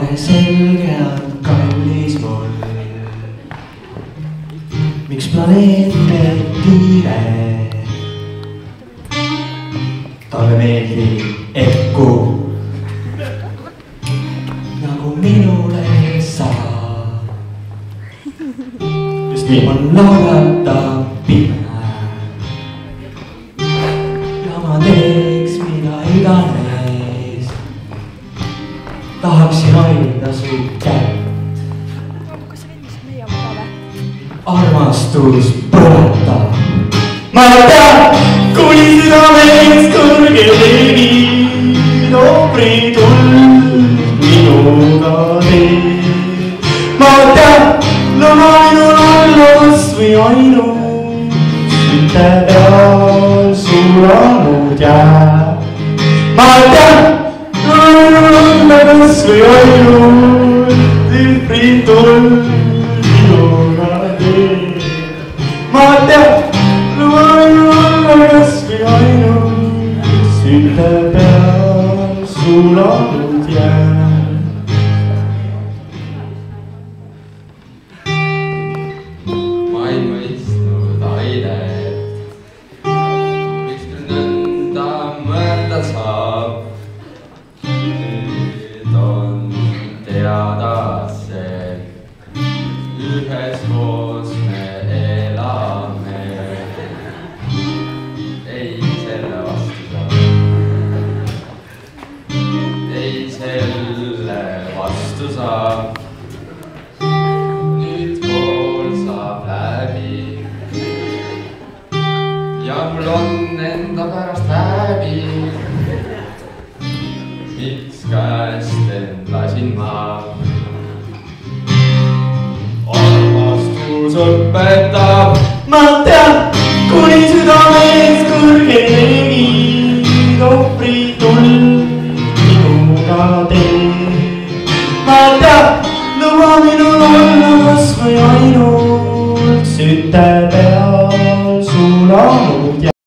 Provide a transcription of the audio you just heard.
pane selge on kallis mul. Miks planeet teeb kiire? Talle meeldib ekku nagu minule saab. Just nii on laulata pime ja ma teeks mida iganes. Tahaksin hoida su kätt. Armastus põletab. Ma tean, kuni südames kõrgelegi ohvrituld minuga teed. Ma tean, lugu minul on kasvõi ainult süte peal sulanud jääb. Ma tean, lugu minul on kasvõi ainult ohvrituld minuga teed. Ma tean, lugu minul on kasvõi ainult süte peal sulanud jääb. Ma ei mõistnud ainet, miks küll nõnda mõelda saab. Nüüd on teada see, üheskoos me elame. Ei selle vastu saab, ei selle vastu saab. Nüüd kool saab läbi ja mul on enda pärast häbi. Miks käest end lasin ma? Armastus õpetab. Ma tean, kuni südames kõrgelegi ohvrituld minuga teed. Ma tean, luba minul olla kasvõi ainult süte peal